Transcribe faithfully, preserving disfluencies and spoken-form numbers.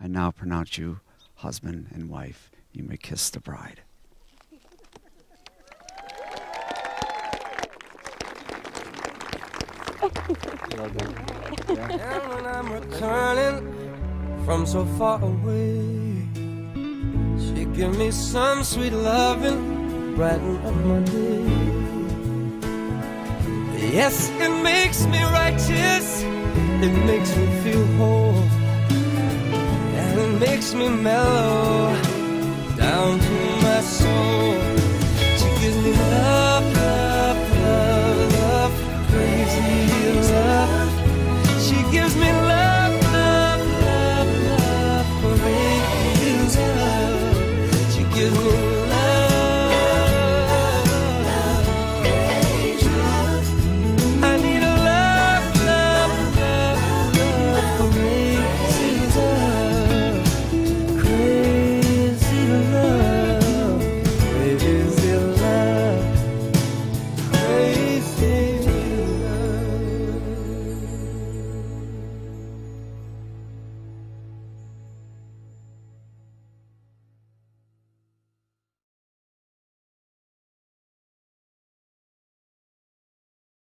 I now pronounce you husband and wife. You may kiss the bride. And when I'm returning from so far away, she give me some sweet loving, brighten up my day. Yes, it makes me righteous, it makes me feel whole, and it makes me mellow